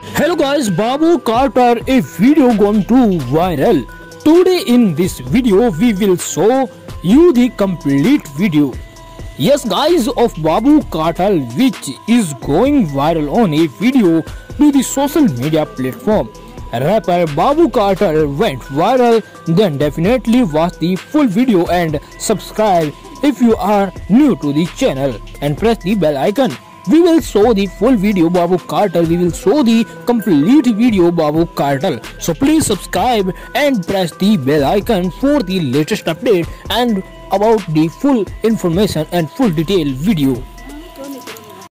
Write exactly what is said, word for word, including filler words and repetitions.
Hello guys, Babu Carter, a video gone too viral. Today in this video we will show you the complete video. Yes guys, of Babu Carter, which is going viral on a video to the social media platform. Rapper Babu Carter went viral, then definitely watch the full video and subscribe if you are new to the channel and press the bell icon. We will show the full video Babu Carter, we will show the complete video Babu Carter. So please subscribe and press the bell icon for the latest update and about the full information and full detailed video.